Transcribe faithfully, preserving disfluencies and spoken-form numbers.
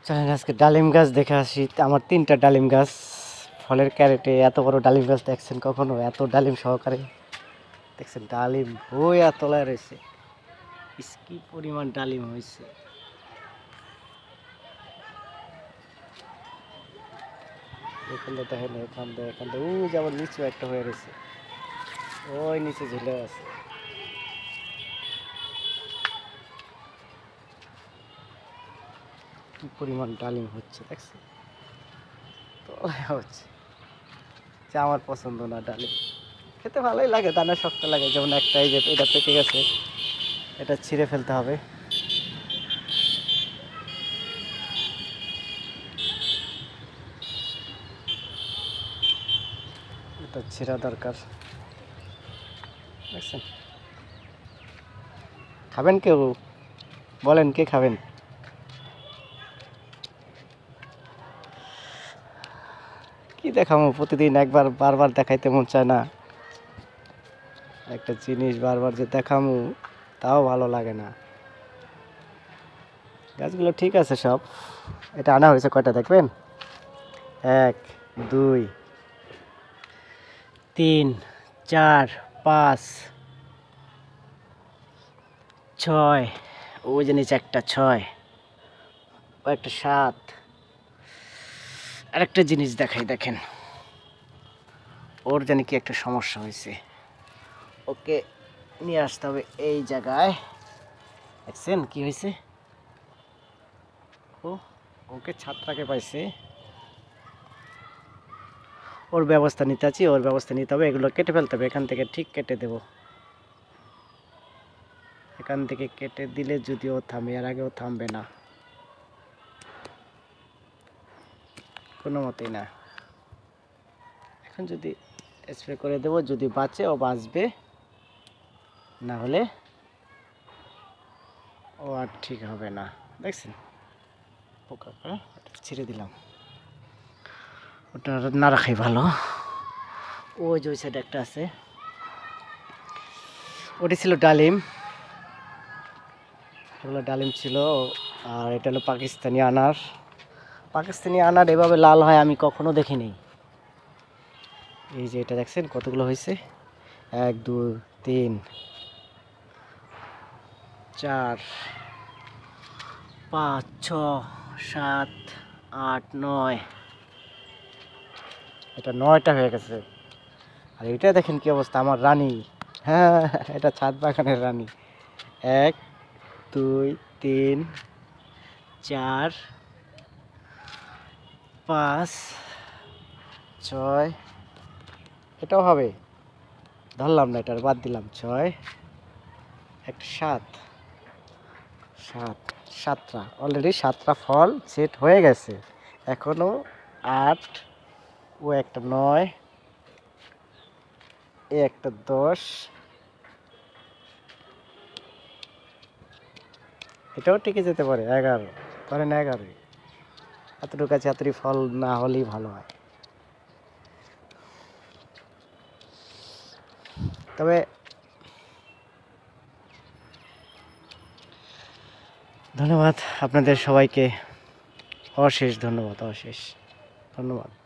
চলেন আজকে ডালিম গাছ দেখে আসি। আমার তিনটা ডালিম গাছ, ফলের ক্যারেটে এত বড় ডালিম গাছ দেখছেন কখনো? এত ডালিম সহকারে দেখছেন? ডালিম বইয়া তোলায় রয়েছে, কি পরিমাণ ডালিম হয়েছে। এখানে দেখেন, এখান থেকে এখান থেকে ওই যে আবার নিচু একটা হয়ে রয়েছে, ওই নিচে ঝুলে আছে। কি পরিমাণ ডালিম হচ্ছে দেখছেন? তোলায় হচ্ছে যে আমার পছন্দ না ডালিম, খেতে ভালোই লাগে, দানা শক্ত লাগে। যেমন একটা এই যে এটা পেকে গেছে, এটা ছিঁড়ে ফেলতে হবে। এটা ছিঁড়া দরকার, দেখছেন? খাবেন কেউ? বলেন কে খাবেন? কি দেখাবো, প্রতিদিন একবার বারবার দেখাইতে মন চায় না। একটা জিনিস বারবার যে দেখামু তাও ভালো লাগে না। গাছগুলো ঠিক আছে সব। এটা আনা হয়েছে কয়টা দেখবেন? এক, দুই, তিন, চার, পাঁচ, ছয়, ওই যে নিচে একটা ছয়, ও একটা সাত। আর একটা জিনিস দেখাই, দেখেন ওর জানি কি একটা সমস্যা হয়েছে, ওকে নিয়ে আসতে হবে এই জায়গায়। দেখছেন কি হয়েছে? ও ওকে ছাত্রাকে পাইছে, ওর ব্যবস্থা নিতে আছি, ওর ব্যবস্থা নিতে হবে। এগুলো কেটে ফেলতে হবে, এখান থেকে ঠিক কেটে দেব। এখান থেকে কেটে দিলে যদি ও থামে, এর আগে ও থামবে না কোনো মতেই না। এখন যদি স্প্রে করে দেব, যদি বাঁচে ও বাঁচবে, না হলে ও আর ঠিক হবে না। দেখছেন পোকা, ছিঁড়ে দিলাম। ওটা না রাখাই ভালো। ওই যে ওই সাইড একটা আছে, ওটি ছিল ডালিম, এগুলো ডালিম ছিল। আর এটা হলো পাকিস্তানি আনার। পাকিস্তানি আনার এভাবে লাল হয় আমি কখনো দেখিনি। এই যে এটা দেখছেন কতগুলো হয়েছে? এক, দুই, তিন, চার, পাঁচ, ছ, সাত, আট, নয়। এটা নয়টা হয়ে গেছে। আর এটা দেখেন কি অবস্থা, আমার রানী। হ্যাঁ, এটা ছাদ বাগানের রানী। এক, দুই, তিন, চার, পাঁচ, ছয়, এটাও হবে, ধরলাম না, এটার বাদ দিলাম। ছয়, একটা সাত, সাত, সাতটা অলরেডি সাতটা ফল সেট হয়ে গেছে। এখনো আট, ও একটা নয়, এ একটা দশ, এটাও টিকে যেতে পারে। এগারো, ধরেন এগারোই। এতটুকু কাছে এতটি ফল না হলেই ভালো হয়। তবে ধন্যবাদ আপনাদের সবাইকে, অশেষ ধন্যবাদ, অশেষ ধন্যবাদ।